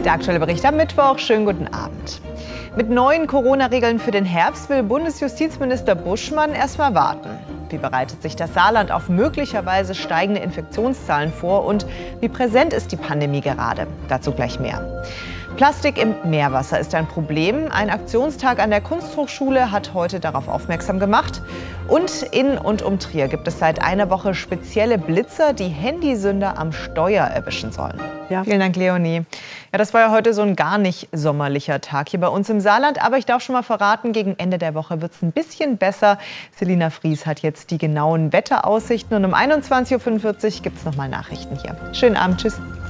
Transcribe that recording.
Der aktuelle Bericht am Mittwoch. Schönen guten Abend. Mit neuen Corona-Regeln für den Herbst will Bundesjustizminister Buschmann erstmal warten. Wie bereitet sich das Saarland auf möglicherweise steigende Infektionszahlen vor und wie präsent ist die Pandemie gerade? Dazu gleich mehr. Plastik im Meerwasser ist ein Problem. Ein Aktionstag an der Kunsthochschule hat heute darauf aufmerksam gemacht. Und in und um Trier gibt es seit einer Woche spezielle Blitzer, die Handysünder am Steuer erwischen sollen. Ja. Vielen Dank, Leonie. Ja, das war ja heute so ein gar nicht sommerlicher Tag hier bei uns im Saarland. Aber ich darf schon mal verraten, gegen Ende der Woche wird es ein bisschen besser. Selina Fries hat jetzt die genauen Wetteraussichten. Und um 21:45 Uhr gibt es nochmal Nachrichten hier. Schönen Abend, tschüss.